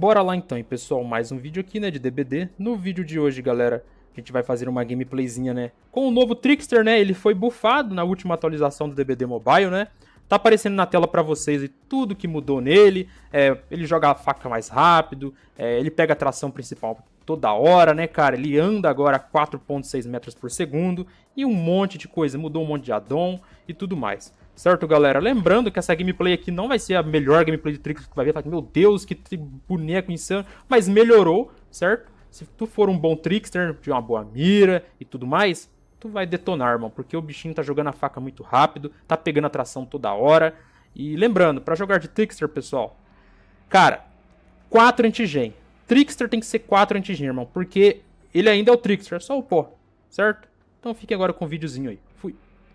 bora lá então, hein, pessoal. Mais um vídeo aqui, né, de DBD. No vídeo de hoje, galera, a gente vai fazer uma gameplayzinha, né, com o novo Trickster, né. Ele foi buffado na última atualização do DBD Mobile, né. Tá aparecendo na tela pra vocês e tudo que mudou nele. Ele joga a faca mais rápido, ele pega a tração principal toda hora, né, cara. Ele anda agora a 4.6 metros por segundo e um monte de coisa. Mudou um monte de addon e tudo mais. Certo, galera? Lembrando que essa gameplay aqui não vai ser a melhor gameplay de Trickster que vai ver. Fala, meu Deus, que boneco insano. Mas melhorou, certo? Se tu for um bom Trickster, de uma boa mira e tudo mais, tu vai detonar, irmão. Porque o bichinho tá jogando a faca muito rápido, tá pegando a tração toda hora. E lembrando, pra jogar de Trickster, pessoal, cara, 4 anti-gen. Trickster tem que ser 4 anti-gen, irmão. Porque ele ainda é o Trickster, é só o pó, certo? Então fique agora com o videozinho aí. Fui.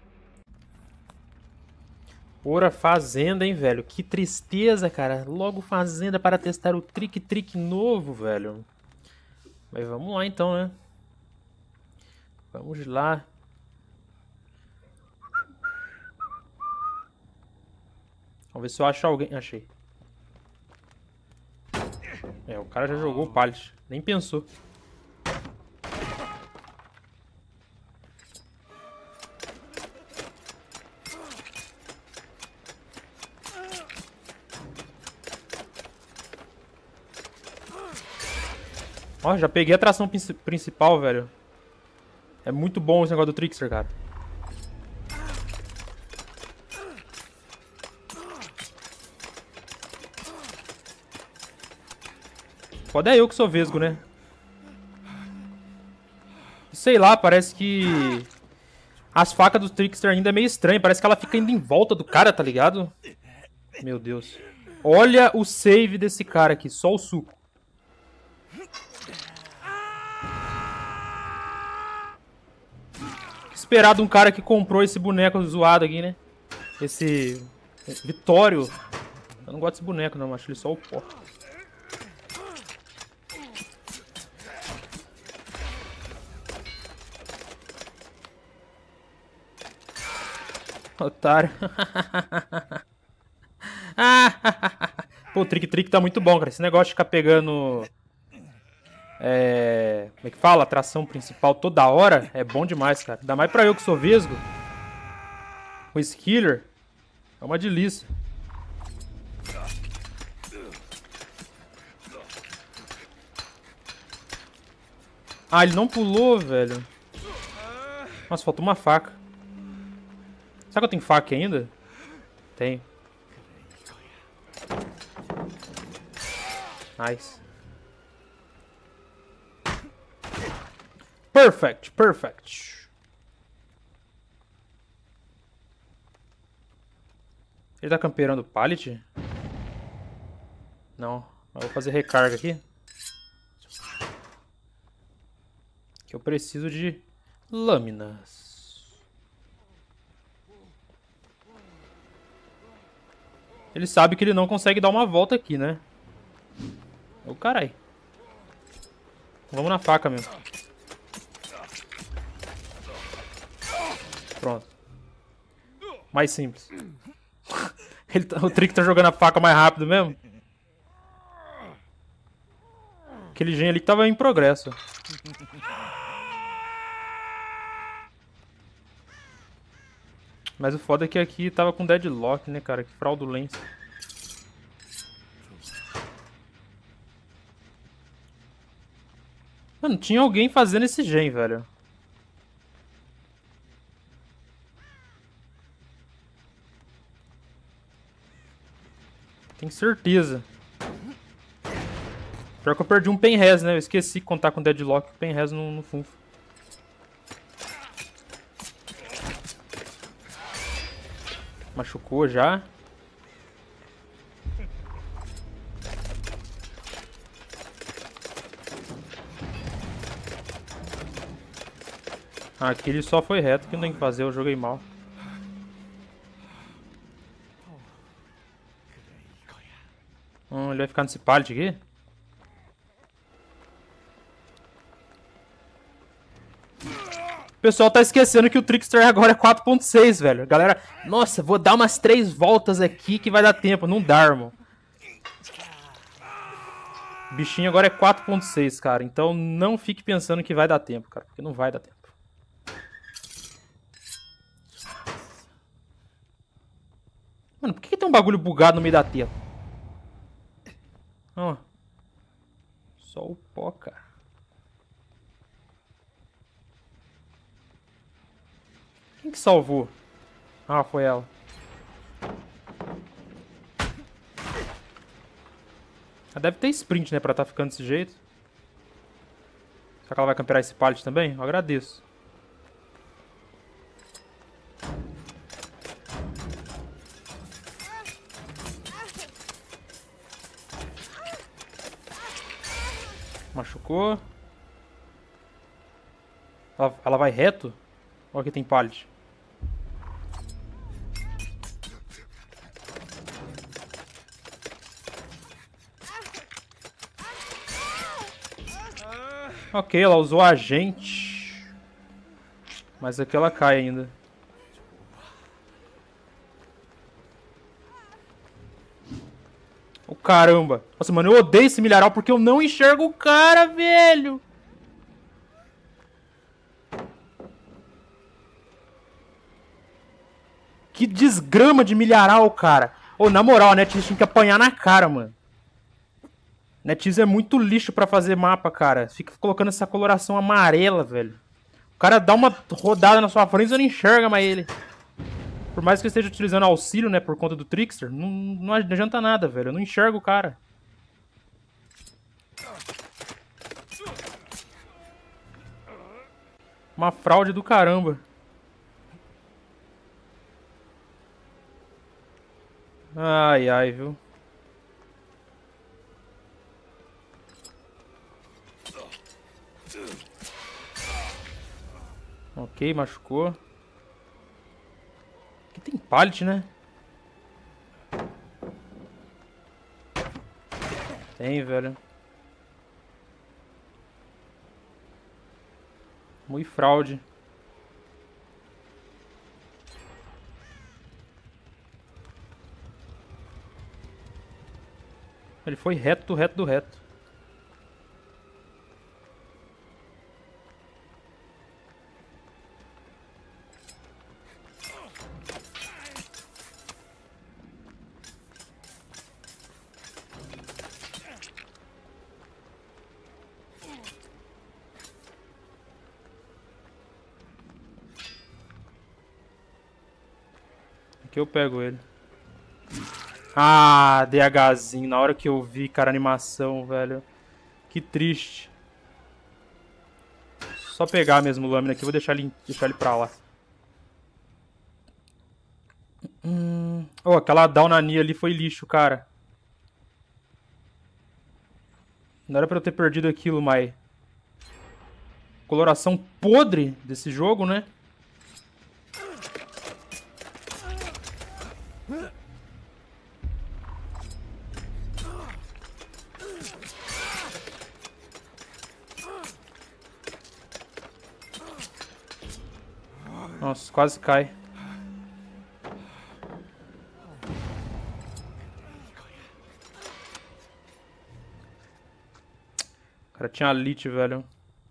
Ora, fazenda, hein, velho? Que tristeza, cara. Logo fazenda para testar o trick novo, velho. Mas vamos lá, então, né? Vamos lá. Vamos ver se eu acho alguém. Achei. O cara já jogou o pallet. Nem pensou. Ó, já peguei a tração principal, velho. É muito bom esse negócio do Trickster, cara. Foda é eu que sou vesgo, né? Sei lá, parece que as facas do Trickster ainda é meio estranho. Parece que ela fica indo em volta do cara, tá ligado? Meu Deus. Olha o save desse cara aqui, só o suco. Esperado um cara que comprou esse boneco zoado aqui, né? Esse Vitório. Eu não gosto desse boneco, não. Acho ele só o pó. Otário. Pô, o Trick tá muito bom, cara. Esse negócio de ficar pegando... como é que fala? A tração principal toda hora é bom demais, cara. Ainda mais pra eu que sou vesgo. Com esse killer. É uma delícia. Ah, ele não pulou, velho. Nossa, faltou uma faca. Será que eu tenho faca ainda? Tenho. Nice. Perfect, perfect. Ele tá camperando o pallet? Não. Eu vou fazer recarga aqui. Que eu preciso de lâminas. Ele sabe que ele não consegue dar uma volta aqui, né? Ô, carai. Vamos na faca mesmo. Pronto. Mais simples. O Trick tá jogando a faca mais rápido mesmo. Aquele gen ali que tava em progresso. Mas o foda é que aqui tava com deadlock, né, cara? Que fraudulência. Mano, tinha alguém fazendo esse gen, velho. Tenho certeza. Pior que eu perdi um penres, né? Eu esqueci de contar com deadlock o penres no funfo. Machucou já. Ah, aqui ele só foi reto, que não tem que fazer, eu joguei mal. Ele vai ficar nesse pallet aqui? O pessoal tá esquecendo que o Trickster agora é 4.6, velho. Galera, nossa, vou dar umas 3 voltas aqui que vai dar tempo. Não dá, irmão. O bichinho agora é 4.6, cara. Então não fique pensando que vai dar tempo, cara. Porque não vai dar tempo. Mano, por que tem um bagulho bugado no meio da tela? Ó. Só o pó, cara. Quem que salvou? Ah, foi ela. Ela deve ter sprint, né? Pra tá ficando desse jeito. Será que ela vai camperar esse pallet também? Eu agradeço. Machucou. Ela vai reto? Olha aqui tem pallet. Ok, ela usou a agente. Mas aqui ela cai ainda. Oh, caramba. Nossa, mano, eu odeio esse milharal porque eu não enxergo o cara, velho. Que desgrama de milharal, cara. Ô, na moral, a NetEase tinha que apanhar na cara, mano. NetEase é muito lixo pra fazer mapa, cara. Fica colocando essa coloração amarela, velho. O cara dá uma rodada na sua frente e você não enxerga mais ele. Por mais que eu esteja utilizando auxílio, né, por conta do Trickster, não adianta nada, velho. Eu não enxergo o cara. Uma fraude do caramba. Ai, ai, viu? Ok, machucou. Aqui tem pallet, né? Tem, velho. Muito fraude. Ele foi reto do reto do reto. Aqui eu pego ele. Ah, DHzinho. Na hora que eu vi, cara, a animação, velho. Que triste. Só pegar mesmo o lâmina aqui. Vou deixar ele pra lá. Oh, aquela down na Nia ali foi lixo, cara. Não era pra eu ter perdido aquilo, mas... Coloração podre desse jogo, né? Nossa, quase cai. O cara tinha lit, velho.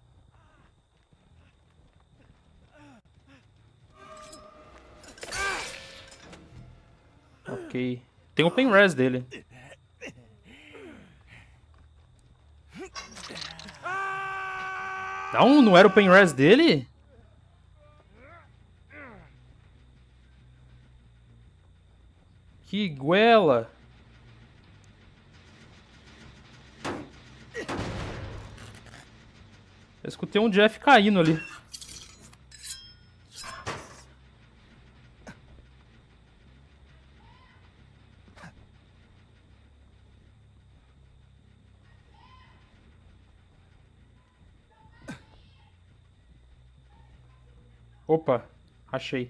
Ok. Tem o pen res dele. Não era o pen res dele? Que guela. Eu escutei um Jeff caindo ali. Opa, achei.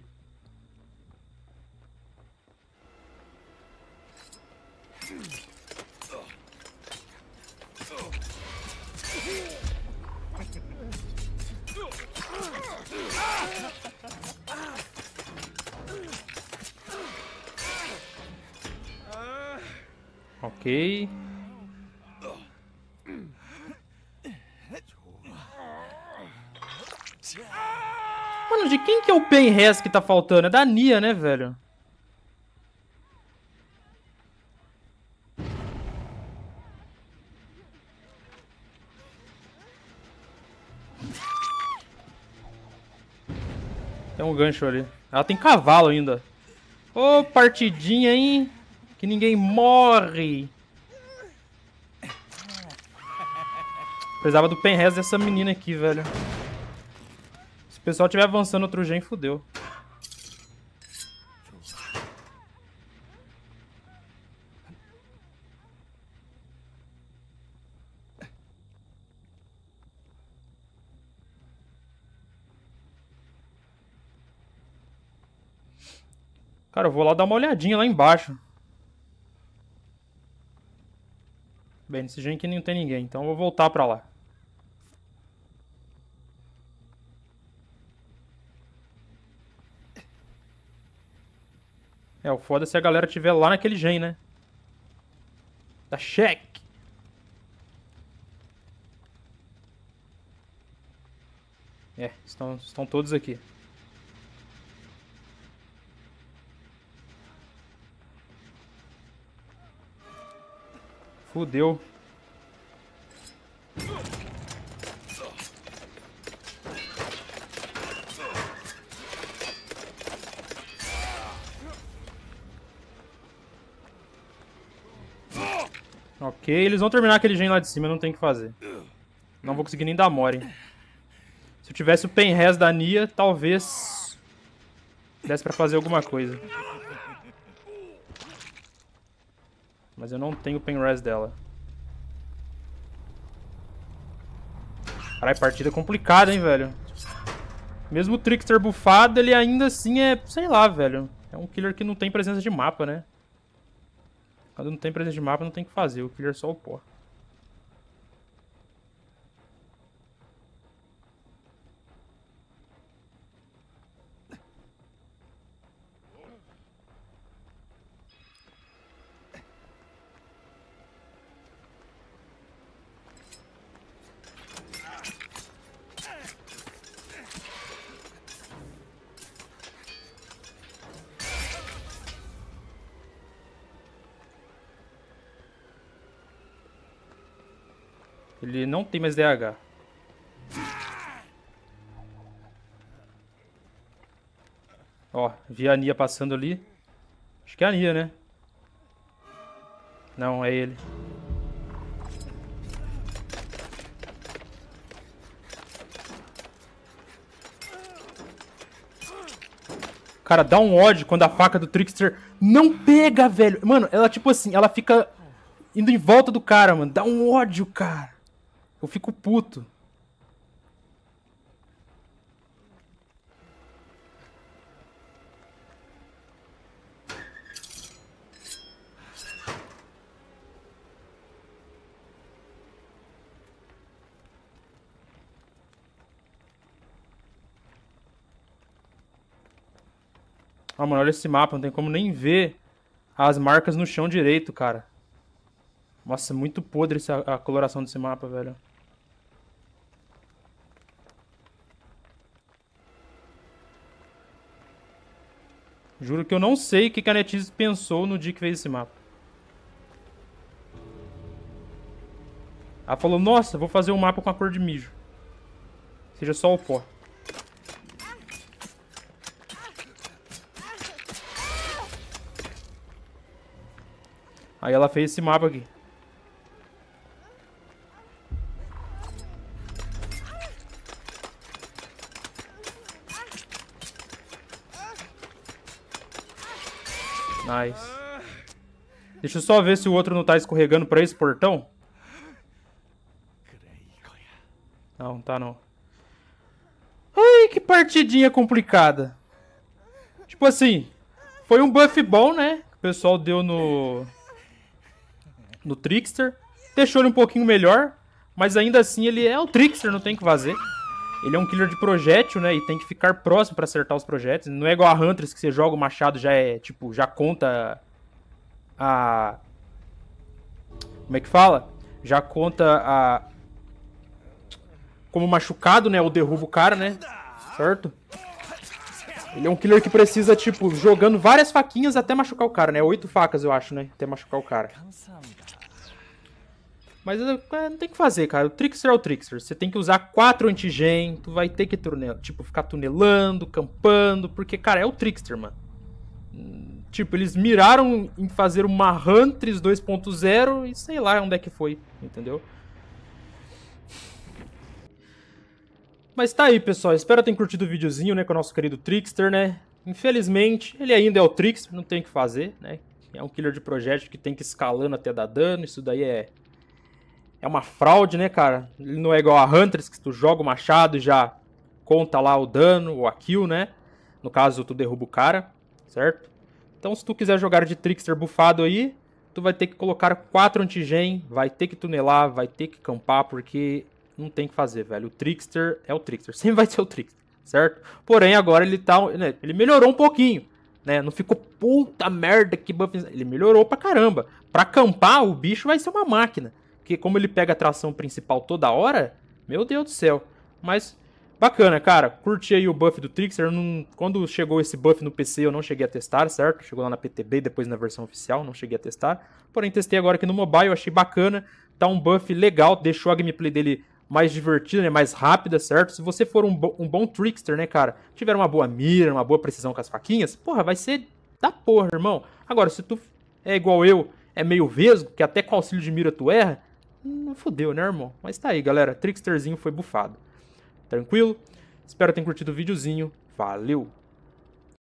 Ok. Mano, de quem que é o Penrez que tá faltando? É da Nia, né, velho? Tem um gancho ali. Ela tem cavalo ainda. Ô, partidinha, hein? Que ninguém morre. Precisava do Penrez dessa menina aqui, velho. Se o pessoal estiver avançando outro gen, fudeu. Cara, eu vou lá dar uma olhadinha lá embaixo. Bem, nesse gen aqui não tem ninguém, então eu vou voltar pra lá. É, o foda é se a galera estiver lá naquele gen, né? Tá cheque. É, estão todos aqui. Fudeu. Ok, eles vão terminar aquele gen lá de cima, não tem o que fazer. Não vou conseguir nem dar mora, hein. Se eu tivesse o Penrez da Nia, talvez desse pra fazer alguma coisa. Mas eu não tenho o Penrez dela. Caralho, partida complicada, hein, velho. Mesmo o Trickster buffado, ele ainda assim é... Sei lá, velho. É um killer que não tem presença de mapa, né? Quando não tem presença de mapa, não tem o que fazer. O killer só o pó. Ele não tem mais DH. Ó, vi a Nia passando ali. Acho que é a Nia, né? Não, é ele. Cara, dá um ódio quando a faca do Trickster não pega, velho. Mano, ela tipo assim, ela fica indo em volta do cara, mano. Dá um ódio, cara. Eu fico puto. Ah, mano, olha esse mapa. Não tem como nem ver as marcas no chão direito, cara. Nossa, muito podre a coloração desse mapa, velho. Juro que eu não sei o que a NetEase pensou no dia que fez esse mapa. Ela falou, nossa, vou fazer um mapa com a cor de mijo. Seja só o pó. Aí ela fez esse mapa aqui. Nice. Deixa eu só ver se o outro não tá escorregando pra esse portão. Não, tá não. Ai, que partidinha complicada. Tipo assim, foi um buff bom, né? Que o pessoal deu no Trickster. Deixou ele um pouquinho melhor. Mas ainda assim ele é o Trickster, não tem o que fazer. Ele é um killer de projétil, né? E tem que ficar próximo pra acertar os projéteis. Não é igual a Huntress, que você joga o machado já é, tipo, já conta a... Como é que fala? Já conta a... Como machucado, né? Ou derruba o cara, né? certo? Ele é um killer que precisa, tipo, jogando várias faquinhas até machucar o cara, né? 8 facas, eu acho, né? Até machucar o cara. Mas não tem o que fazer, cara. O Trickster é o Trickster. Você tem que usar 4 anti-gen. Tu vai ter que, tipo, ficar tunelando, campando. Porque, cara, é o Trickster, mano. Tipo, eles miraram em fazer uma Huntress 2.0 e sei lá onde é que foi, entendeu? Mas tá aí, pessoal. Espero que tenham curtido o videozinho, né, com o nosso querido Trickster, né? Infelizmente, ele ainda é o Trickster, não tem o que fazer, né? É um killer de projétil que tem que ir escalando até dar dano. Isso daí é uma fraude, né, cara? Ele não é igual a Huntress, que tu joga o machado e já conta lá o dano ou a kill, né? No caso, tu derruba o cara, certo? Então, se tu quiser jogar de Trickster bufado aí, tu vai ter que colocar 4 anti-gen, vai ter que tunelar, vai ter que campar, porque não tem o que fazer, velho. O Trickster é o Trickster, sempre vai ser o Trickster, certo? Porém, agora ele tá, né, ele melhorou um pouquinho, né? Não ficou puta merda que buff... Ele melhorou pra caramba. Pra campar, o bicho vai ser uma máquina. Porque como ele pega a tração principal toda hora, meu Deus do céu. Mas bacana, cara. Curti aí o buff do Trickster. Quando chegou esse buff no PC eu não cheguei a testar, certo? Chegou lá na PTB e depois na versão oficial, não cheguei a testar. Porém, testei agora aqui no mobile, eu achei bacana. Tá um buff legal, deixou a gameplay dele mais divertida, né? Mais rápida, certo? Se você for um bom Trickster, né, cara? Tiver uma boa mira, uma boa precisão com as faquinhas, porra, vai ser da porra, irmão. Agora, se tu é igual eu, é meio vesgo, que até com auxílio de mira tu erra, não fodeu, né, irmão? Mas tá aí, galera. Tricksterzinho foi bufado. Tranquilo? Espero que tenham curtido o videozinho. Valeu!